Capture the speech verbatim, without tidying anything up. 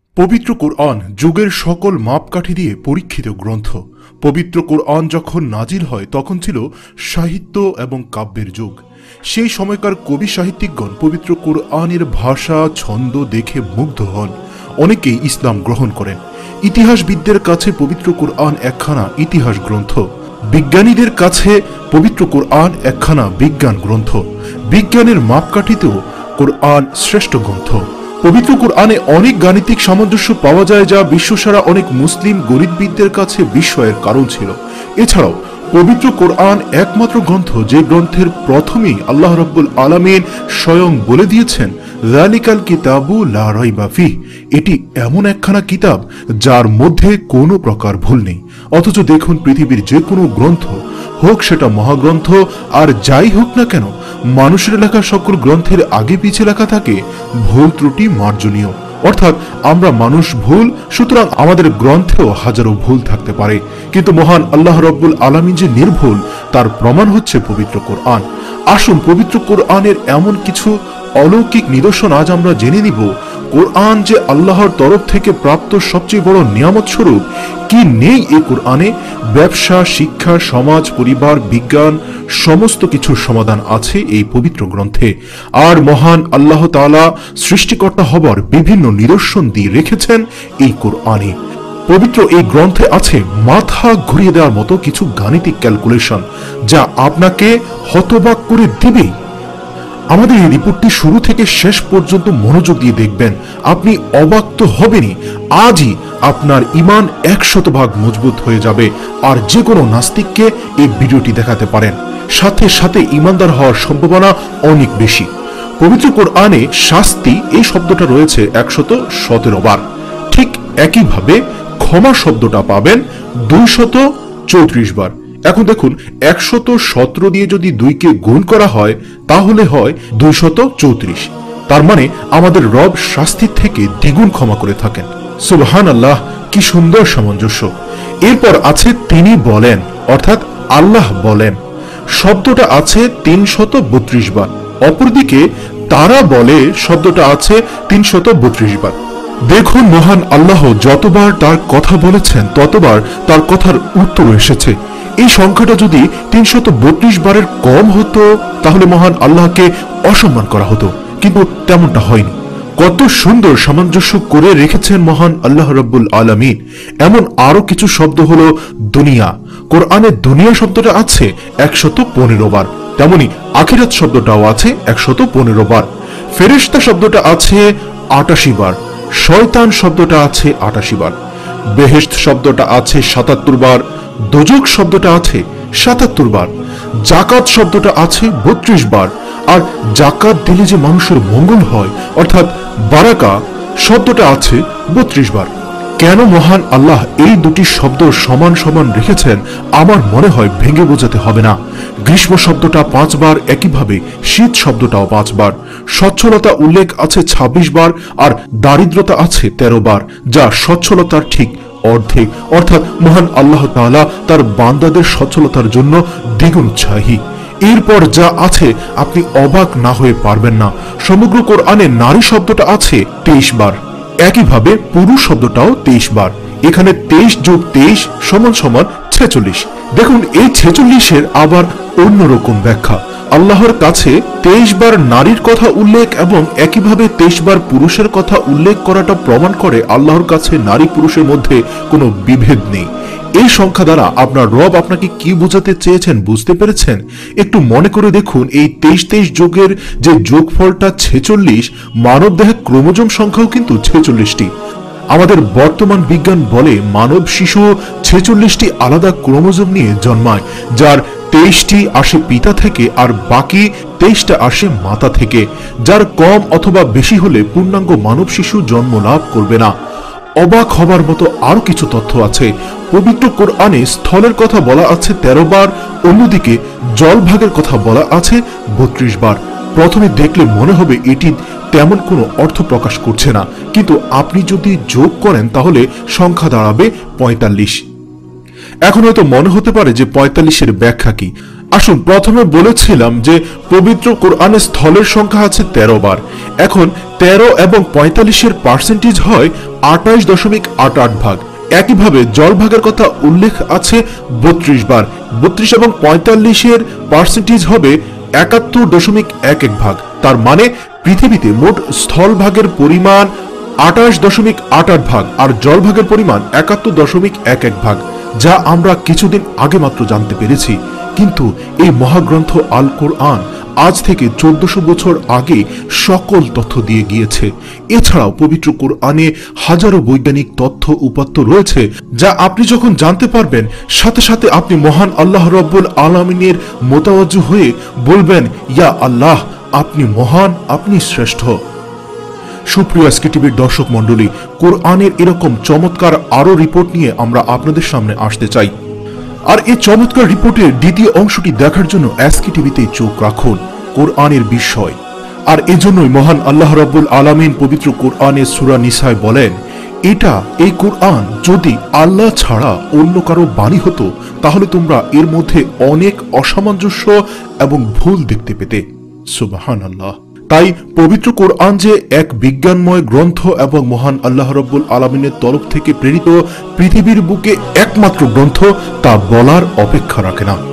পবিত্র কোরআন যুগের সকল মাপকাঠি দিয়ে পরীক্ষিত গ্রন্থ। পবিত্র কোরআন যখন নাজিল হয় তখন ছিল সাহিত্য এবং কাব্যের যুগ। সেই সময়কার কবি সাহিত্যিকগণ পবিত্র কোরআনের ভাষা ছন্দ দেখে মুগ্ধ হন। অনেকেই ইসলাম গ্রহণ করেন। ইতিহাসবিদদের কাছে পবিত্র কোরআন একখানা ইতিহাস গ্রন্থ, বিজ্ঞানীদের কাছে পবিত্র কোরআন একখানা বিজ্ঞান গ্রন্থ। বিজ্ঞানের মাপকাঠিতেও কোরআন শ্রেষ্ঠ গ্রন্থ। পবিত্র কোরআনে অনেক গাণিতিক সামঞ্জস্য পাওয়া যায়, যা বিশ্বসারা অনেক মুসলিম গণিতবিদদের কাছে বিস্ময়ের কারণ ছিল। এছাড়াও পবিত্র কোরআন একমাত্র গ্রন্থ যে গ্রন্থের প্রথমেই আল্লাহ রাব্বুল আলামিন স্বয়ং বলে দিয়েছেন, যালিকাল কিতাবু লা রাইবা ফিহ। এটি এমন একখানা কিতাব যার মধ্যে কোনো প্রকার ভুল নেই। অথচ দেখুন, পৃথিবীর যে কোনো গ্রন্থ হোক সেটা মহাগ্রন্থ আর যাই হোক না কেন, মানুষের লেখা সকল গ্রন্থের আগে পিছে লেখা থাকে ভুল ত্রুটি মার্জনীয়। অর্থাৎ আমরা মানুষ ভুল, সুতরাং আমাদের গ্রন্থেও হাজারো ভুল থাকতে পারে, কিন্তু মহান আল্লাহ রাব্বুল আলামিন যে নির্ভুল তার প্রমাণ হচ্ছে পবিত্র কোরআন। আসুন পবিত্র কোরআনের এমন কিছু অলৌকিক নিদর্শন আজ আমরা জেনে নিব। কোরআন যে আল্লাহর তরফ থেকে প্রাপ্ত সবচেয়ে বড় নিয়ামত স্বরূপ। কি নেই এই কোরআনে? ব্যবসা, শিক্ষা, সমাজ, পরিবার, বিজ্ঞান সমস্ত কিছুর সমাধান আছে এই পবিত্র গ্রন্থে। আর মহান আল্লাহ তাআলা সৃষ্টিকর্তা হবার বিভিন্ন নিদর্শন দিয়ে রেখেছেন এই কোরআনে। পবিত্র এই গ্রন্থে আছে মাথা ঘুরিয়ে দেওয়ার মতো কিছু গাণিতিক ক্যালকুলেশন, যা আপনাকে হতবাক করে দিবেই। আমাদের এই রিপোর্টটি শুরু থেকে শেষ পর্যন্ত মনোযোগ দিয়ে দেখবেন, আপনি অবাক তো হবেনই। আজই আপনার ঈমান একশত ভাগ মজবুত হয়ে যাবে। আর যে কোনো নাস্তিককে এই ভিডিওটি দেখাতে পারেন, সাথে সাথে ঈমানদার হওয়ার সম্ভাবনা অনেক বেশি। পবিত্র কোরআনে শাস্তি এই শব্দটা রয়েছে একশত সতেরো বার। ঠিক একইভাবে ক্ষমা শব্দটা পাবেন দুইশত চৌত্রিশ বার। এখন দেখুন, একশত সতেরো দিয়ে যদি দুইকে গুণ করা হয় তাহলে হয় দুইশত চৌত্রিশ। তার মানে আমাদের রব শাস্তির থেকে দ্বিগুণ ক্ষমা করে থাকেন। সুবহানাল্লাহ, কি সুন্দর সামঞ্জস্য। এরপর আছে তিনি বলেন, অর্থাৎ আল্লাহ বলেন শব্দটা আছে তিনশত বত্রিশ বার। অপরদিকে তারা বলে শব্দটা আছে তিনশত বত্রিশ বার। দেখুন, মহান আল্লাহ যতবার তার কথা বলেছেন ততবার তার কথার উত্তর এসেছে। এই সংখ্যাটা যদি তিনশত বত্রিশ বারের কম হতো তাহলে মহান আল্লাহকে অসম্মান করা হতো, কিন্তু তেমনটা হয়নি। কত সুন্দর সামঞ্জস্য করে রেখেছেন মহান আল্লাহ রাব্বুল আলামিন। এমন আরো কিছু শব্দ হলো দুনিয়া। কোরআনে দুনিয়া শব্দটা আছে একশত পনেরো বার, তেমনি আখিরাত শব্দটাও আছে একশত পনেরো বার। ফেরেশতা শব্দটা আছে আটাশি বার, শয়তান শব্দটা আছে আটাশি বার, বেহেশত শব্দটা আছে সাতাত্তর বার, দোজক শব্দটা আছে সাতাত্তর বার, জাকাত শব্দটা আছে বত্রিশ বার। আর জাকাত দিলে যে মানুষের মঙ্গল হয়, অর্থাৎ বারাকা শব্দটা আছে বত্রিশ বার। কেন মহান আল্লাহ এই দুটি শব্দ সমান সমান রেখেছেন আমার মনে হয় ভেঙে বোঝাতে হবে না। গ্রীষ্ম শব্দটা পাঁচবার, একইভাবে শীত শব্দটাও পাঁচবার। সচ্ছলতা উল্লেখ আছে ছাব্বিশ বার, আর দারিদ্রতা আছে তেরো বার, যা সচ্ছলতার ঠিক অর্ধেক। অর্থাৎ মহান আল্লাহ তাআলা তার বান্দাদের সচ্ছলতার জন্য দ্বিগুণ উৎসাহী। এরপর যা আছে আপনি অবাক না হয়ে পারবেন না। সমগ্র কোরআনে নারী শব্দটা আছে তেইশ বার, একইভাবে পুরুষ শব্দটাও তেইশ বার। এখানে তেইশ যোগ তেইশ সমান সমান ছেচল্লিশ। দেখুন, এই ছেচল্লিশের আবার অন্যরকম ব্যাখ্যা। আল্লাহর কাছে তেইশ বার নারীর কথা উল্লেখ এবং একইভাবে তেইশ বার পুরুষের কথা উল্লেখ করাটা প্রমাণ করে আল্লাহর কাছে নারী পুরুষের মধ্যে কোনো বিভেদ নেই। এই সংখ্যা দ্বারা আপনার রব আপনাকে কি বোঝাতে চেয়েছেন বুঝতে পেরেছেন? একটু মনে করে দেখুন, এই তেইশ তেইশ যোগের যে যোগফলটা ছেচল্লিশ, মানব দেহে ক্রোমোজোম সংখ্যাও কিন্তু ছেচল্লিশটি। আমাদের বর্তমান বিজ্ঞান বলে মানব শিশু ছেচল্লিশটি আলাদা ক্রোমোজোম নিয়ে জন্মায়, যার তেইশটি আসে পিতা থেকে আর বাকি তেইশটা আসে মাতা থেকে। যার কম অথবা বেশি হলে পূর্ণাঙ্গ মানব শিশু জন্ম লাভ করবে না। অবাক হবার মতো আরো কিছু তথ্য আছে। পবিত্র কোরআনে স্থলের কথা বলা আছে তেরো বার, অন্যদিকে জলভাগের কথা বলা আছে বত্রিশ বার। প্রথমে দেখলে মনে হবে এটি তেমন কোনো অর্থ প্রকাশ করছে না, কিন্তু আপনি যদি যোগ করেন তাহলে সংখ্যা দাঁড়াবে পঁয়তাল্লিশ। এখন হয়তো মনে হতে পারে যে পঁয়তাল্লিশের ব্যাখ্যা কি। আসুন, প্রথমে বলেছিলাম যে পবিত্র কোরআনের স্থলের সংখ্যা আছে তেরো বার। এখন তেরো এবং পঁয়তাল্লিশের পার্সেন্টেজ হয় আঠাশ দশমিক আট আট ভাগ। একইভাবে জলভাগের কথা উল্লেখ আছে বত্রিশ বার। বত্রিশ এবং পঁয়তাল্লিশের পার্সেন্টেজ হবে একাত্তর দশমিক এক এক ভাগ। তার মানে পৃথিবীতে মোট স্থলভাগের পরিমাণ আঠাশ দশমিক আট আট ভাগ আর জলভাগের পরিমাণ একাত্তর দশমিক এক এক ভাগ, যা আমরা কিছুদিন আগে মাত্র জানতে পেরেছি। কিন্তু এই মহাগ্রন্থ আল কোরআন আজ থেকে চোদ্দশো বছর আগে সকল তথ্য দিয়ে গিয়েছে। এছাড়াও পবিত্র কোরআনে হাজারো বৈজ্ঞানিক তথ্য উপাত্ত রয়েছে, যা আপনি যখন জানতে পারবেন সাথে সাথে আপনি মহান আল্লাহ রব্বুল আলামিনের মোতাওয়াজ্জু হয়ে বলবেন, ইয়া আল্লাহ, আপনি মহান, আপনি শ্রেষ্ঠ। সুপ্রিয় এসকে টিভির দর্শক মণ্ডলী, কোরআনের এরকম চমৎকার আরো রিপোর্ট নিয়ে আমরা আপনাদের সামনে আসতে চাই। আর এই চমৎকার রিপোর্টের দ্বিতীয় অংশটি দেখার জন্য এসকে টিভিতে চোখ রাখুন। কোরআনের বিষয়। আর এজন্যই মহান আল্লাহ রাব্বুল আলামিন পবিত্র কোরআনে সূরা নিসায় বলেন, এটা এই কোরআন যদি আল্লাহ ছাড়া অন্য কারো বাণী হতো তাহলে তোমরা এর মধ্যে অনেক অসামঞ্জস্য এবং ভুল দেখতে পেতে। সুবহানাল্লাহ। তাই পবিত্র কোরআন যে এক বিজ্ঞানময় গ্রন্থ এবং মহান আল্লাহ রাব্বুল আলামিনের তরফ থেকে প্রেরিত পৃথিবীর বুকে একমাত্র গ্রন্থ, তা বলার অপেক্ষা রাখে না।